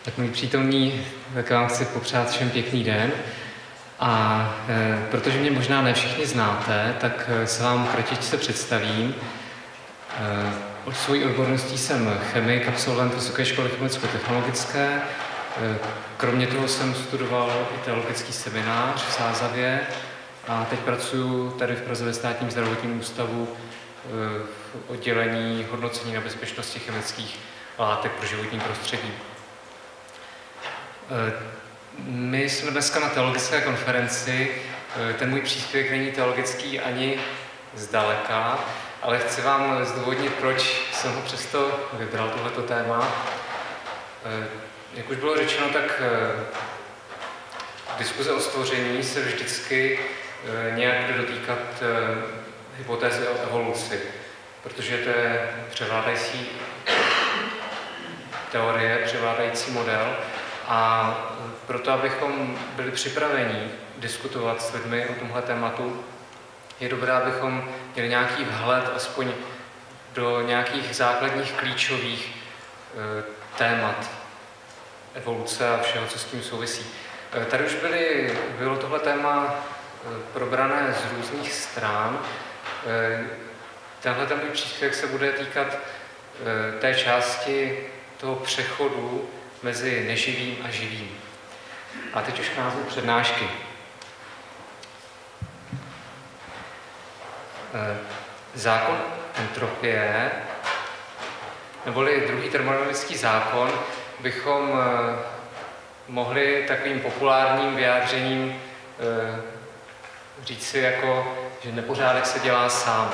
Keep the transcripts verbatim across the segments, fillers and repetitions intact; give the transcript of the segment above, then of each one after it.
Tak milí přítomní, tak vám chci popřát všem pěkný den. A e, protože mě možná ne všichni znáte, tak se vám kratičce představím. E, od svojí odborností jsem chemik, absolvent Vysoké školy chemicko-technologické. E, kromě toho jsem studoval i teologický seminář v Sázavě a teď pracuji tady v Praze ve Státním zdravotním ústavu e, v oddělení hodnocení na bezpečnosti chemických látek pro životní prostředí. My jsme dneska na teologické konferenci. Ten můj příspěvek není teologický ani zdaleka, ale chci vám zdůvodnit, proč jsem ho přesto vybral, tohleto téma. Jak už bylo řečeno, tak diskuze o stvoření se vždycky nějak bude dotýkat hypotézy o evoluci, protože to je převládající teorie, převládající model. A proto, abychom byli připraveni diskutovat s lidmi o tomhle tématu, je dobré, abychom měli nějaký vhled aspoň do nějakých základních klíčových e, témat evoluce a všeho, co s tím souvisí. E, tady už byly, bylo tohle téma e, probrané z různých stran. E, tenhle ten můj příspěvek se bude týkat e, té části toho přechodu mezi neživým a živým. A teď už k názvu přednášky. Zákon entropie, neboli druhý termodynamický zákon, bychom mohli takovým populárním vyjádřením říci jako, že nepořádek se dělá sám.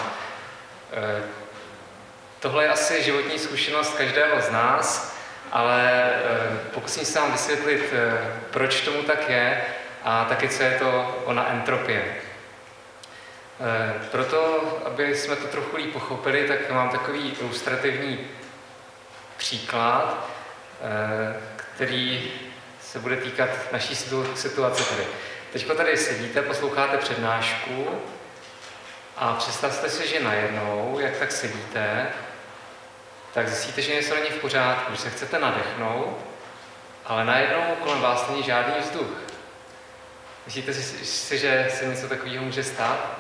Tohle je asi životní zkušenost každého z nás, ale pokusím se vám vysvětlit, proč tomu tak je a taky, co je to ona entropie. Proto, aby jsme to trochu líp pochopili, tak mám takový ilustrativní příklad, který se bude týkat naší situace tady. Teďko tady sedíte, posloucháte přednášku a představte si, že najednou, jak tak sedíte, tak zjistíte, že něco není v pořádku, že se chcete nadechnout, ale najednou kolem vás není žádný vzduch. Myslíte si, že se něco takového může stát?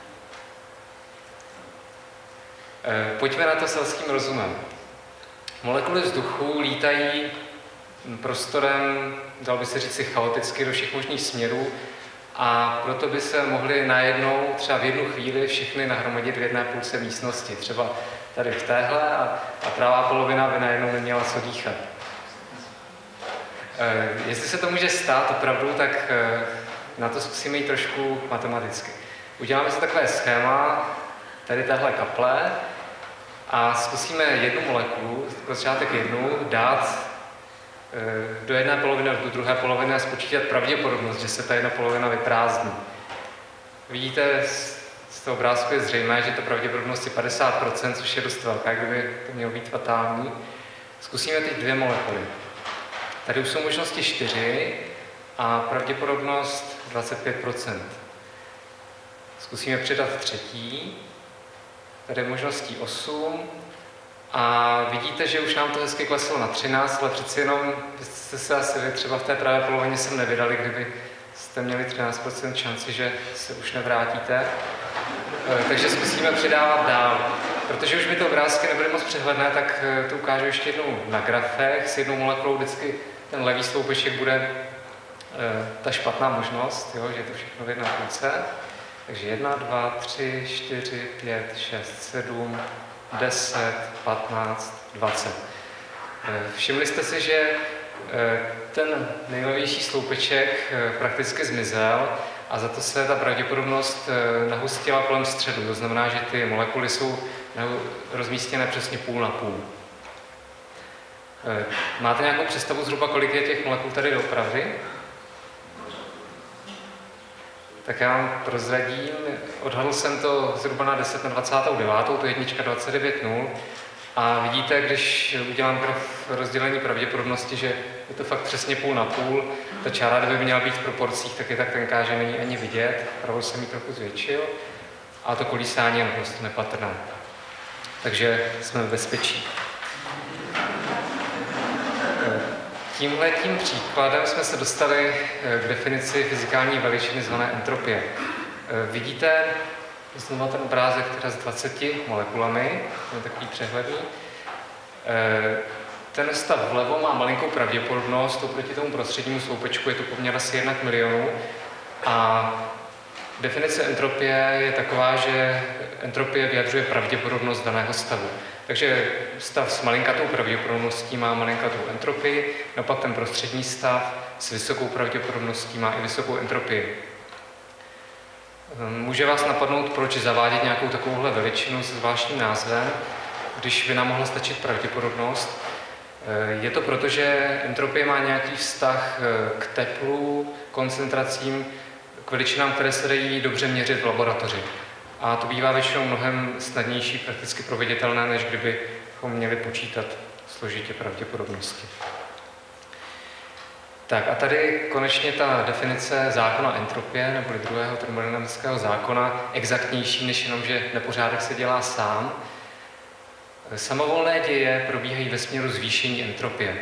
Pojďme na to selským rozumem. Molekuly vzduchu lítají prostorem, dalo by se říci chaoticky, do všech možných směrů a proto by se mohly najednou třeba v jednu chvíli všechny nahromadit v jedné půlce místnosti. Třeba tady v téhle a, a pravá polovina by najednou neměla co dýchat. E, jestli se to může stát opravdu, tak e, na to zkusíme jít trošku matematicky. Uděláme si takové schéma, tady téhle kaple a zkusíme jednu molekulu, pro začátek jednu, dát e, do jedné poloviny, do druhé poloviny a spočítat pravděpodobnost, že se ta jedna polovina vyprázdní. Vidíte, z toho obrázku je zřejmé, že ta pravděpodobnost je padesát procent, což je dost velká, kdyby to mělo být fatální. Zkusíme teď dvě molekuly. Tady už jsou možnosti čtyři a pravděpodobnost dvacet pět procent. Zkusíme přidat třetí. Tady je možností osm. A vidíte, že už nám to hezky kleslo na třináct, ale přeci jenom jste se asi vy třeba v té pravé polovině sem nevydali, kdyby jste měli třináct procent šanci, že se už nevrátíte. Takže zkusíme přidávat dál. Protože už mi to obrázky nebyly moc přehledné, tak to ukážu ještě jednou na grafech. S jednou molekulou vždycky ten levý sloupeček bude e, ta špatná možnost, jo, že je to všechno v jedné půlce. Takže jedna, dva, tři, čtyři, pět, šest, sedm, deset, patnáct, dvacet. E, všimli jste si, že e, ten nejlevější sloupeček e, prakticky zmizel, a za to se ta pravděpodobnost nahustila kolem středu. To znamená, že ty molekuly jsou rozmístěné přesně půl na půl. Máte nějakou představu zhruba, kolik je těch molekul tady doopravdy? Tak já vám prozradím. Odhadl jsem to zhruba na deset na dvacet devět, to jednička dvacet devět nul. A vidíte, když udělám graf rozdělení pravděpodobnosti, že je to fakt přesně půl na půl, ta čára, kdyby měla být v proporcích, tak je tak tenká, že není ani vidět. Pravou jsem ji trochu zvětšil a to kolísání je naprosto nepatrné. Takže jsme v bezpečí. tímhletím příkladem jsme se dostali k definici fyzikální veličiny zvané entropie. Vidíte znovu ten obrázek teda s dvaceti molekulami, je takový přehledný. Ten stav vlevo má malinkou pravděpodobnost, oproti tomu prostřednímu sloupečku je to poměr asi jedna k milionu. A definice entropie je taková, že entropie vyjadřuje pravděpodobnost daného stavu. Takže stav s malinkatou pravděpodobností má malinkatou entropii, naopak ten prostřední stav s vysokou pravděpodobností má i vysokou entropii. Může vás napadnout, proč zavádět nějakou takovouhle veličinu se zvláštním názvem, když by nám mohla stačit pravděpodobnost. Je to proto, že entropie má nějaký vztah k teplu, koncentracím, k veličinám, které se dají dobře měřit v laboratoři. A to bývá většinou mnohem snadnější, prakticky proveditelné, než kdybychom měli počítat složitě pravděpodobnosti. Tak a tady konečně ta definice zákona entropie, neboli druhého termodynamického zákona, exaktnější, než jenom, že nepořádek se dělá sám. Samovolné děje probíhají ve směru zvýšení entropie.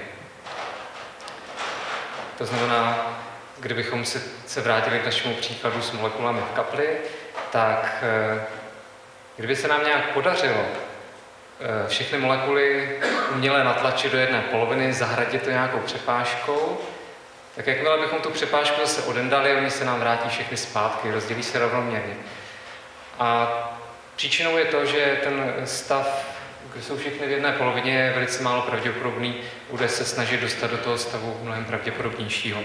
To znamená, kdybychom se, se vrátili k našemu příkladu s molekulami v kapli, tak kdyby se nám nějak podařilo všechny molekuly uměle natlačit do jedné poloviny, zahradit to nějakou přepážkou, tak jakmile bychom tu přepážku zase odendali, oni se nám vrátí všechny zpátky, rozdělí se rovnoměrně. A příčinou je to, že ten stav, kde jsou všechny v jedné polovině, je velice málo pravděpodobný, bude se snažit dostat do toho stavu mnohem pravděpodobnějšího.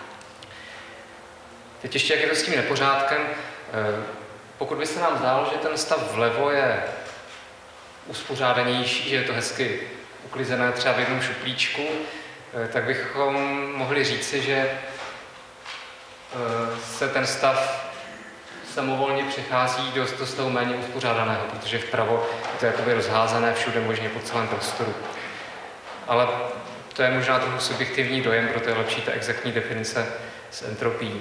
Teď ještě, jak je to s tím nepořádkem, pokud by se nám zdálo, že ten stav vlevo je uspořádanější, že je to hezky uklizené třeba v jednom šuplíčku, tak bychom mohli říci, že se ten stav samovolně přechází do, do stavu méně uspořádaného, protože vpravo je to jakoby rozházané všude možně po celém prostoru. Ale to je možná trochu subjektivní dojem, proto je lepší ta exaktní definice s entropií.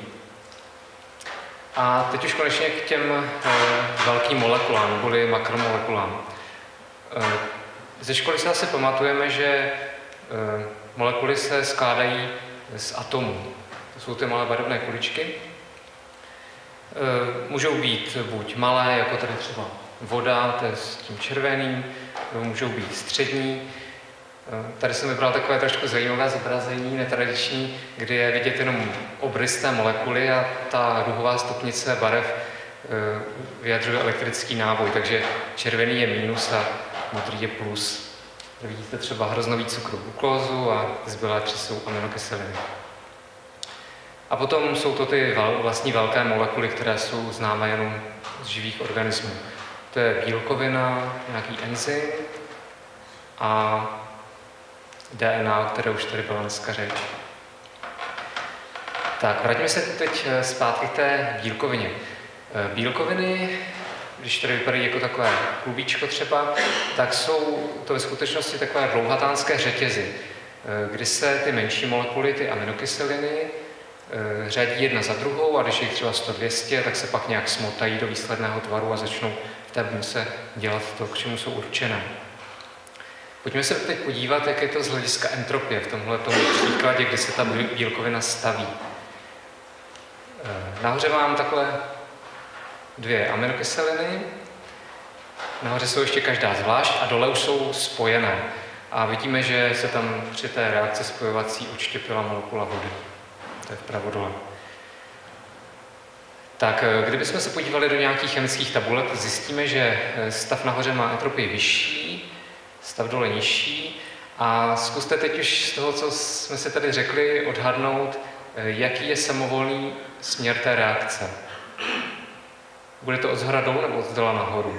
A teď už konečně k těm e, velkým molekulám, neboli makromolekulám. E, ze školy se asi pamatujeme, že e, molekuly se skládají z atomů. To jsou ty malé barevné kuličky. E, můžou být buď malé, jako tady třeba voda, to je s tím červeným, nebo můžou být střední. E, tady jsem vybral takové trošku zajímavé zobrazení, netradiční, kdy je vidět jenom obrys té molekuly a ta duhová stupnice barev e, vyjadřuje elektrický náboj, takže červený je mínus a modrý je plus. Vidíte třeba hroznový cukr glukózu a zbylé tři jsou aminokyseliny. A potom jsou to ty vlastní velké molekuly, které jsou známé jenom z živých organismů. To je bílkovina, nějaký enzym a D N A, o které už tady byla dneska řeč. Tak, vrátíme se teď zpátky k té bílkovině. Bílkoviny, když tady vypadají jako takové klubíčko třeba, tak jsou to ve skutečnosti takové dlouhatánské řetězy, kdy se ty menší molekuly, ty aminokyseliny, řadí jedna za druhou a když je jich třeba sto dvě stě, tak se pak nějak smotají do výsledného tvaru a začnou v té buňce dělat to, k čemu jsou určené. Pojďme se teď podívat, jak je to z hlediska entropie v tomhleto příkladě, kdy se ta bílkovina staví. Nahoře mám takhle dvě aminokyseliny, nahoře jsou ještě každá zvlášť a dole už jsou spojené. A vidíme, že se tam při té reakci spojovací odštěpila molekula vody. To je vpravo dole. Tak kdybychom se podívali do nějakých chemických tabulek, zjistíme, že stav nahoře má entropii vyšší, stav dole nižší. A zkuste teď už z toho, co jsme si tady řekli, odhadnout, jaký je samovolný směr té reakce. Bude to od zhora dolů nebo od zdola nahoru?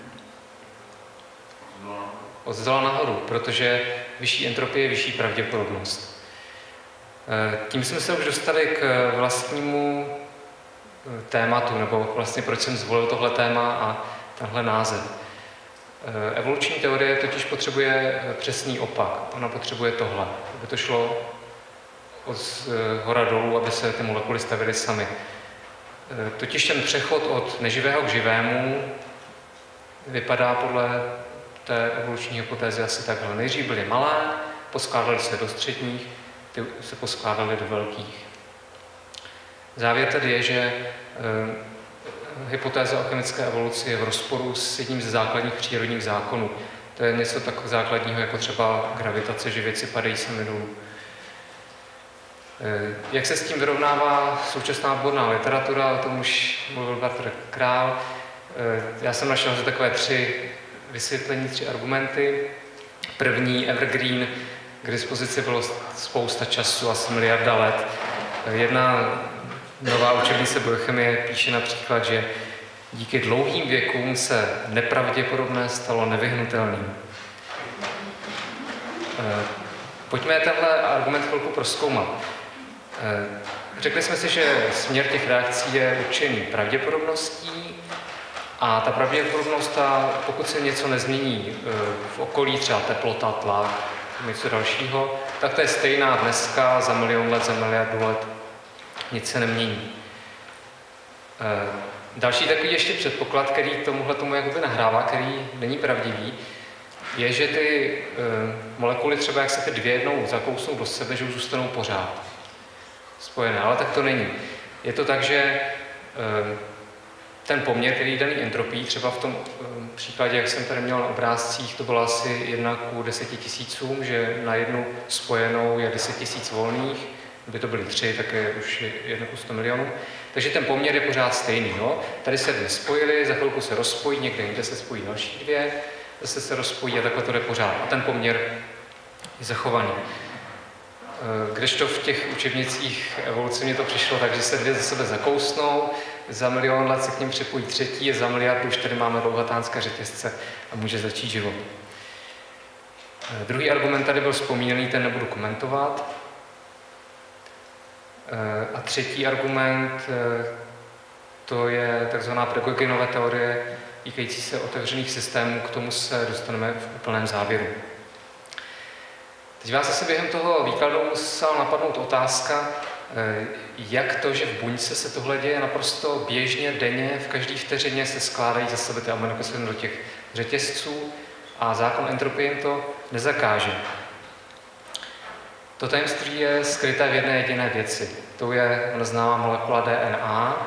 Od zdola nahoru, protože vyšší entropie je vyšší pravděpodobnost. Tím jsme se už dostali k vlastnímu tématu, nebo vlastně proč jsem zvolil tohle téma a tenhle název. Evoluční teorie totiž potřebuje přesný opak. Ona potřebuje tohle, aby to šlo od hora dolů, aby se ty molekuly stavily samy. Totiž ten přechod od neživého k živému vypadá podle té evoluční hypotézy asi takhle. Nejdřív byly malé, poskládali se do středních, ty se poskládaly do velkých. Závěr tedy je, že e, hypotéza o chemické evoluci je v rozporu s jedním ze základních přírodních zákonů. To je něco tak základního, jako třeba gravitace, že věci padají sami dolů. E, jak se s tím vyrovnává současná odborná literatura, o tom už mluvil Bartr Král. E, já jsem našel že takové tři vysvětlení, tři argumenty. První, evergreen, k dispozici bylo spousta času, asi miliarda let. Jedna nová učebnice biochemie píše například, že díky dlouhým věkům se nepravděpodobné stalo nevyhnutelným. Pojďme tenhle argument chvilku prozkoumat. Řekli jsme si, že směr těch reakcí je určený pravděpodobností a ta pravděpodobnost, ta, pokud se něco nezmění v okolí, třeba teplota, tlak, něco dalšího, tak to je stejná dneska, za milion let, za miliardu let. Nic se nemění. Další takový ještě předpoklad, který tomuhle tomu jakoby nahrává, který není pravdivý, je, že ty molekuly třeba, jak se ty dvě jednou zakousnou do sebe, že už zůstanou pořád spojené, ale tak to není. Je to tak, že ten poměr, který je daný entropii, třeba v tom příkladě, jak jsem tady měl na obrázcích, to bylo asi jedna ku deseti tisícům, že na jednu spojenou je deset tisíc volných, kdyby to byly tři, tak je už jedna ku sto milionů. Takže ten poměr je pořád stejný. No? Tady se dvě spojily, za chvilku se rozpojí, někde jinde se spojí další dvě, zase se rozpojí a takhle to jde pořád. A ten poměr je zachovaný. Kdežto v těch učebnicích evoluce mě to přišlo tak, že se dvě ze sebe zakousnou, za milion let se k ním připojí třetí a za miliardu už tady máme dlouhatánské řetězce a může začít život. Druhý argument tady byl vzpomínaný, ten nebudu komentovat. A třetí argument, to je takzvaná Prigoginova teorie týkající se otevřených systémů, k tomu se dostaneme v úplném závěru. Teď vás asi během toho výkladu musela napadnout otázka, jak to, že v buňce se tohle děje naprosto běžně, denně, v každé vteřině se skládají za sebe ty aminokyseliny do těch řetězců a zákon entropie jim to nezakáže. To tajemství je skryté v jedné jediné věci. To je známá molekula D N A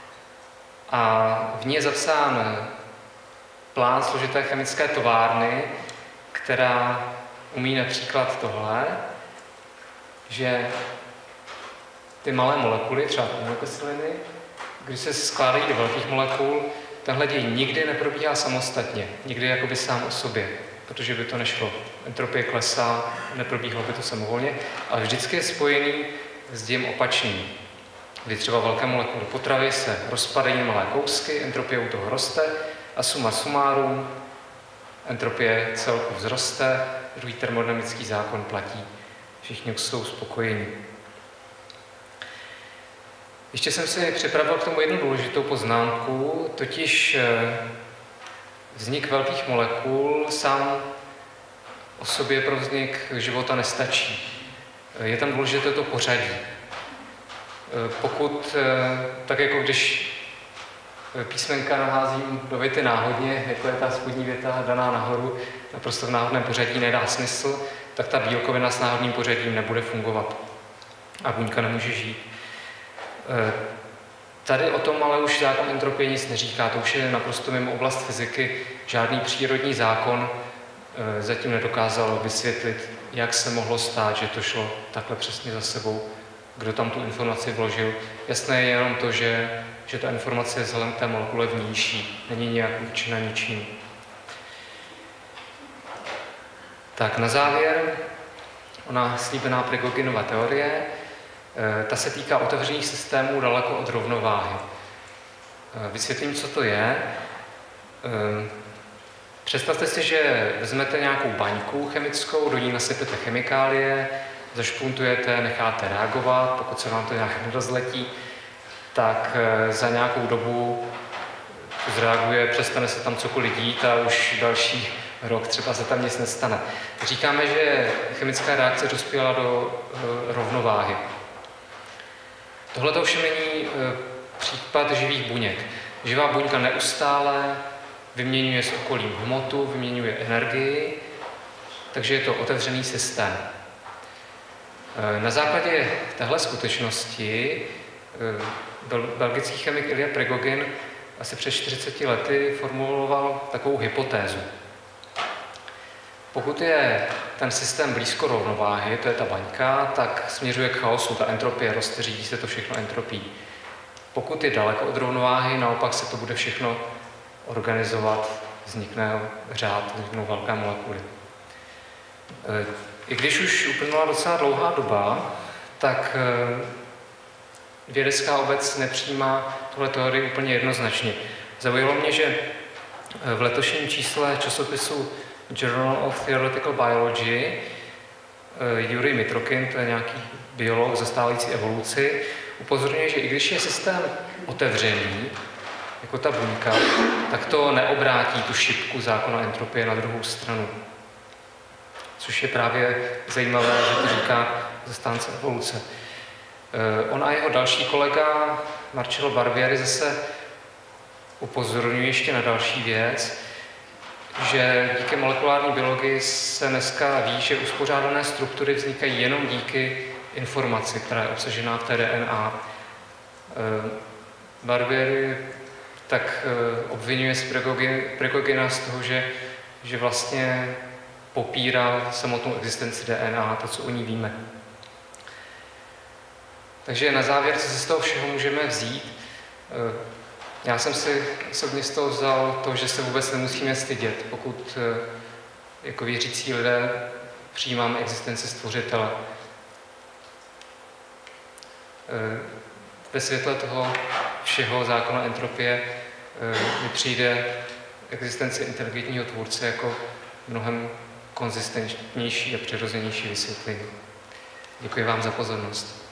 a v ní je zapsán plán složité chemické továrny, která umí například tohle, že ty malé molekuly, třeba aminokyseliny, když se skládají do velkých molekul, tenhle děj nikdy neprobíhá samostatně, nikdy jakoby sám o sobě, protože by to nešlo. Entropie klesá, neprobíhalo by to samovolně, ale vždycky je spojený s dějem opačným, kdy třeba velké molekuly potravy se rozpadají na malé kousky, entropie u toho roste a suma sumárum, entropie celku vzroste, druhý termodynamický zákon platí. Všichni jsou spokojení. Ještě jsem si připravil k tomu jednu důležitou poznámku, totiž vznik velkých molekul sám o sobě pro vznik života nestačí. Je tam důležité to pořadí. Pokud, tak jako když písmenka naházím do věty náhodně, jako je ta spodní věta daná nahoru, naprosto v náhodném pořadí nedá smysl, tak ta bílkovina s náhodným pořadím nebude fungovat a buňka nemůže žít. Tady o tom ale už zákon entropie nic neříká, to už je naprosto mimo oblast fyziky. Žádný přírodní zákon zatím nedokázal vysvětlit, jak se mohlo stát, že to šlo takhle přesně za sebou, kdo tam tu informaci vložil. Jasné je jenom to, že, že ta informace je vzhledem k té molekule vnější, není nějak určena ničím. Tak na závěr, ona slíbená Prigoginova teorie, ta se týká otevřených systémů daleko od rovnováhy. Vysvětlím, co to je. Představte si, že vezmete nějakou baňku chemickou, do ní nasypete chemikálie, zašpuntujete, necháte reagovat, pokud se vám to nějak nerozletí, tak za nějakou dobu zreaguje, přestane se tam cokoliv dít a už další rok třeba se tam nic nestane. Říkáme, že chemická reakce dospěla do rovnováhy. Tohle to ovšem není případ živých buněk. Živá buňka neustále vyměňuje s okolím hmotu, vyměňuje energii, takže je to otevřený systém. Na základě téhle skutečnosti belgický chemik Ilya Prigogine asi před čtyřiceti lety formuloval takovou hypotézu. Pokud je ten systém blízko rovnováhy, to je ta baňka, tak směřuje k chaosu, ta entropie roste, řídí se to všechno entropií. Pokud je daleko od rovnováhy, naopak se to bude všechno organizovat, vznikne řád, vzniknou velké molekuly. I když už uplynula docela dlouhá doba, tak vědecká obec nepřijímá tuhle teorii úplně jednoznačně. Zaujalo mě, že v letošním čísle časopisu Journal of Theoretical Biology Jurij Mitrokin, to je nějaký biolog zastávající evoluci, upozorňuje, že i když je systém otevřený, jako ta buňka, tak to neobrátí tu šipku zákona entropie na druhou stranu. Což je právě zajímavé, že to říká zastánce evoluce. On a jeho další kolega Marcello Barbieri zase upozorňují ještě na další věc, že díky molekulární biologii se dneska ví, že uspořádané struktury vznikají jenom díky informaci, která je obsažená v té D N A. Barbieri tak obvinuje Prigogina z toho, že, že vlastně popírá samotnou existenci D N A, to, co o ní víme. Takže na závěr, co si z toho všeho můžeme vzít? Já jsem si osobně z toho vzal to, že se vůbec nemusíme stydět, pokud jako věřící lidé přijímáme existenci Stvořitele. Ve světle toho všeho zákona entropie mi přijde existence inteligentního tvůrce jako mnohem konzistentnější a přirozenější vysvětlení. Děkuji vám za pozornost.